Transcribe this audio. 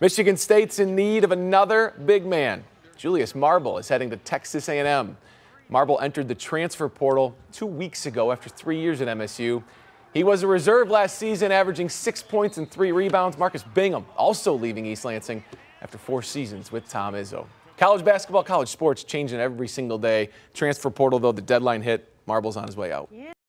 Michigan State's in need of another big man. Julius Marble is heading to Texas A&M. Marble entered the transfer portal 2 weeks ago after 3 years at MSU. He was a reserve last season, averaging 6 points and 3 rebounds. Marcus Bingham also leaving East Lansing after 4 seasons with Tom Izzo. College basketball, college sports changing every single day. Transfer portal, though, the deadline hit. Marble's on his way out.